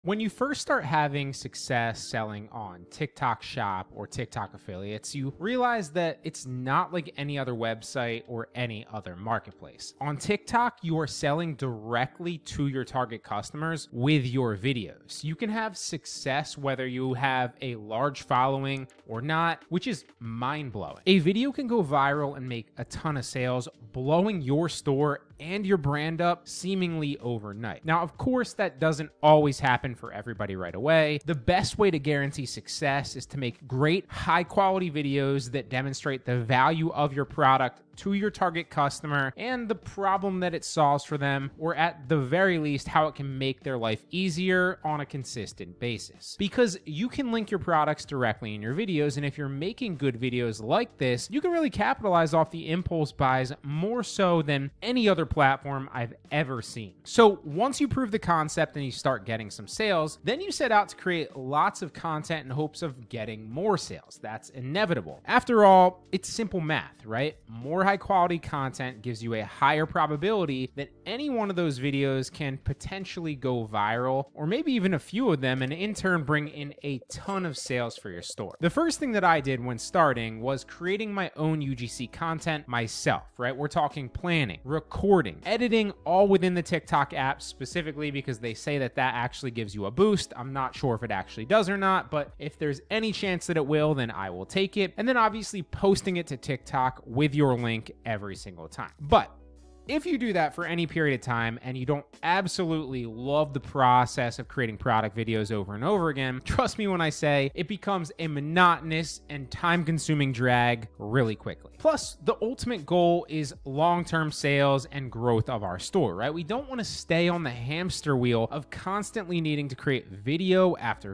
When you first start having success selling on TikTok Shop or TikTok affiliates, you realize that it's not like any other website or any other marketplace. On TikTok, you are selling directly to your target customers with your videos. You can have success whether you have a large following or not, which is mind-blowing. A video can go viral and make a ton of sales, blowing your store and your brand up seemingly overnight. Now, of course, that doesn't always happen for everybody right away. The best way to guarantee success is to make great, high-quality videos that demonstrate the value of your product to your target customer and the problem that it solves for them, or at the very least, how it can make their life easier on a consistent basis. Because you can link your products directly in your videos, and if you're making good videos like this, you can really capitalize off the impulse buys more so than any other platform I've ever seen. So once you prove the concept and you start getting some sales, then you set out to create lots of content in hopes of getting more sales. That's inevitable. After all, it's simple math, right? More high quality content gives you a higher probability that any one of those videos can potentially go viral, or maybe even a few of them, and in turn bring in a ton of sales for your store. The first thing that I did when starting was creating my own UGC content myself, right? We're talking planning, recording, editing, all within the TikTok app, specifically because they say that that actually gives you a boost. I'm not sure if it actually does or not, but if there's any chance that it will, then I will take it. And then obviously posting it to TikTok with your link every single time. But if you do that for any period of time and you don't absolutely love the process of creating product videos over and over again, trust me when I say it becomes a monotonous and time-consuming drag really quickly. Plus, the ultimate goal is long-term sales and growth of our store, right? We don't want to stay on the hamster wheel of constantly needing to create video after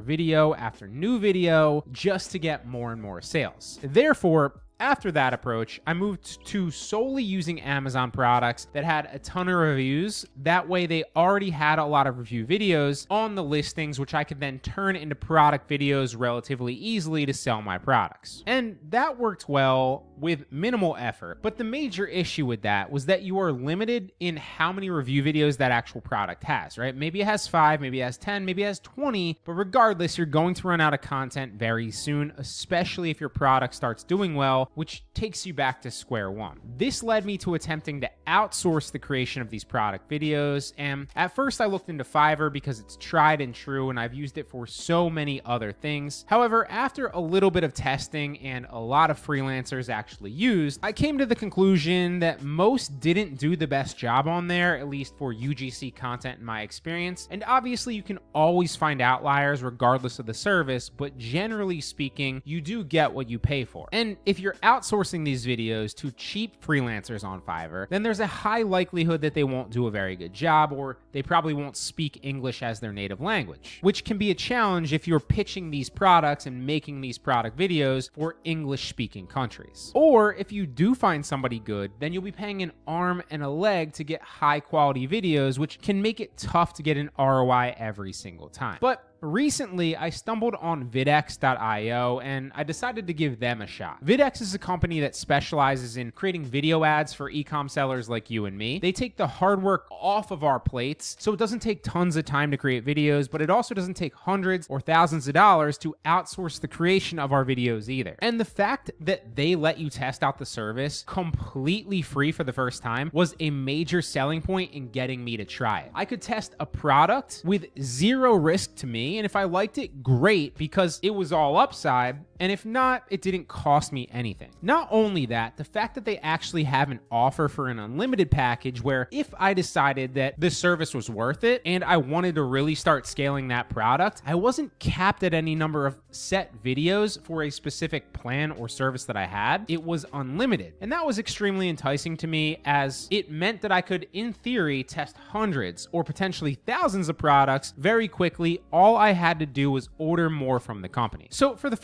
new video just to get more and more sales. Therefore, after that approach, I moved to solely using Amazon products that had a ton of reviews. That way, they already had a lot of review videos on the listings, which I could then turn into product videos relatively easily to sell my products. And that worked well with minimal effort. But the major issue with that was that you are limited in how many review videos that actual product has, right? Maybe it has 5, maybe it has 10, maybe it has 20, but regardless, you're going to run out of content very soon, especially if your product starts doing well, which takes you back to square one. This led me to attempting to outsource the creation of these product videos, and at first I looked into Fiverr because it's tried and true and I've used it for so many other things. However, after a little bit of testing and a lot of freelancers actually used, I came to the conclusion that most didn't do the best job on there, at least for UGC content in my experience. And obviously you can always find outliers regardless of the service, but generally speaking, you do get what you pay for. And if you're outsourcing these videos to cheap freelancers on Fiverr, then there's a high likelihood that they won't do a very good job, or they probably won't speak English as their native language, which can be a challenge if you're pitching these products and making these product videos for English-speaking countries. Or if you do find somebody good, then you'll be paying an arm and a leg to get high-quality videos, which can make it tough to get an ROI every single time. But recently, I stumbled on vidx.io and I decided to give them a shot. Vidx is a company that specializes in creating video ads for e-com sellers like you and me. They take the hard work off of our plates, so it doesn't take tons of time to create videos, but it also doesn't take hundreds or thousands of dollars to outsource the creation of our videos either. And the fact that they let you test out the service completely free for the first time was a major selling point in getting me to try it. I could test a product with zero risk to me, and if I liked it, great, because it was all upside, and if not, it didn't cost me anything. Not only that, the fact that they actually have an offer for an unlimited package where if I decided that the service was worth it and I wanted to really start scaling that product, I wasn't capped at any number of set videos for a specific plan or service that I had. It was unlimited, and that was extremely enticing to me, as it meant that I could, in theory, test hundreds or potentially thousands of products very quickly. All I had to do was order more from the company. So for the first order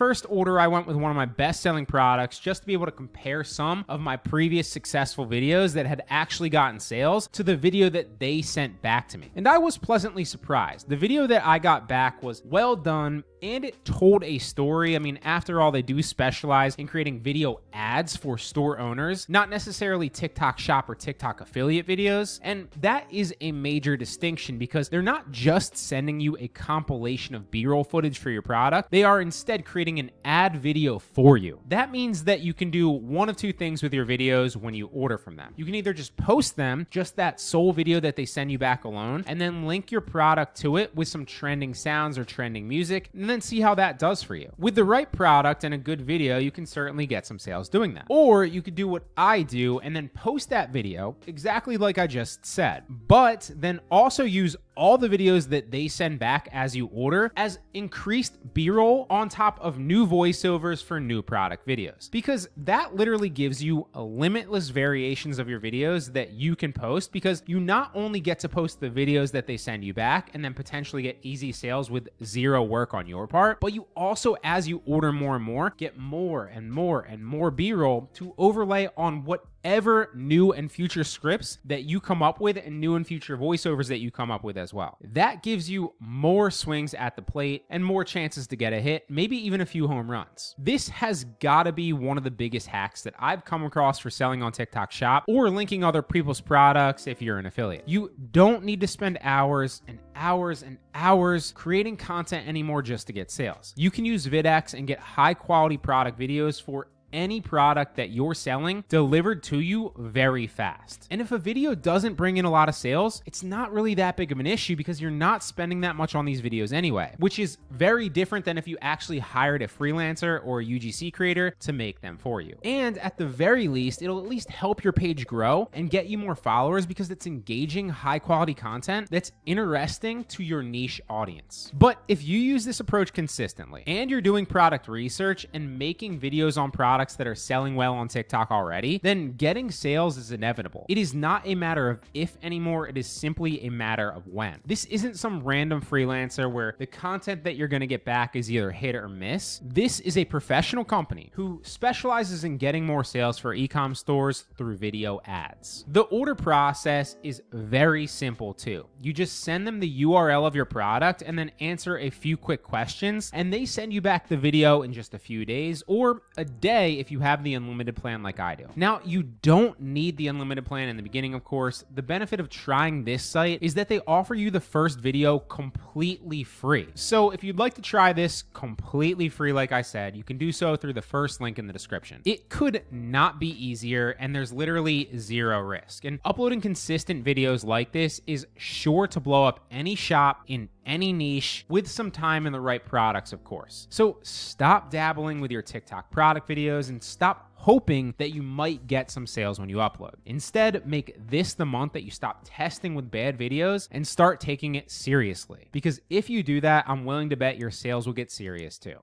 order, I went with one of my best-selling products just to be able to compare some of my previous successful videos that had actually gotten sales to the video that they sent back to me. And I was pleasantly surprised. The video that I got back was well done, and it told a story. I mean, after all, they do specialize in creating video ads for store owners, not necessarily TikTok shop or TikTok affiliate videos. And that is a major distinction because they're not just sending you a compilation of B-roll footage for your product. They are instead creating an ad video for you. That means that you can do one of two things with your videos when you order from them. You can either just post them, just that sole video that they send you back alone, and then link your product to it with some trending sounds or trending music, and then see how that does for you. With the right product and a good video, you can certainly get some sales doing that. Or you could do what I do and then post that video exactly like I just said, but then also use all the videos that they send back as you order as increased B-roll on top of new voiceovers for new product videos, because that literally gives you a limitless variations of your videos that you can post, because you not only get to post the videos that they send you back and then potentially get easy sales with zero work on your part, but you also, as you order more and more, get more and more and more B-roll to overlay on whatever new and future scripts that you come up with and new and future voiceovers that you come up with as well. That gives you more swings at the plate and more chances to get a hit, maybe even a few home runs. This has got to be one of the biggest hacks that I've come across for selling on TikTok Shop or linking other people's products if you're an affiliate. You don't need to spend hours and hours and hours creating content anymore just to get sales. You can use VidX and get high quality product videos for any product that you're selling delivered to you very fast. And if a video doesn't bring in a lot of sales, it's not really that big of an issue because you're not spending that much on these videos anyway, which is very different than if you actually hired a freelancer or a UGC creator to make them for you. And at the very least, it'll at least help your page grow and get you more followers because it's engaging, high quality content that's interesting to your niche audience. But if you use this approach consistently and you're doing product research and making videos on products that are selling well on TikTok already, then getting sales is inevitable. It is not a matter of if anymore, it is simply a matter of when. This isn't some random freelancer where the content that you're going to get back is either hit or miss. This is a professional company who specializes in getting more sales for e-com stores through video ads. The order process is very simple too. You just send them the URL of your product and then answer a few quick questions, and they send you back the video in just a few days or a day if you have the unlimited plan like I do. Now, you don't need the unlimited plan in the beginning, of course. The benefit of trying this site is that they offer you the first video completely free. So if you'd like to try this completely free, like I said, you can do so through the first link in the description. It could not be easier, and there's literally zero risk. And uploading consistent videos like this is sure to blow up any shop in any niche with some time and the right products, of course. So stop dabbling with your TikTok product videos and stop hoping that you might get some sales when you upload. Instead, make this the month that you stop testing with bad videos and start taking it seriously. Because if you do that, I'm willing to bet your sales will get serious too.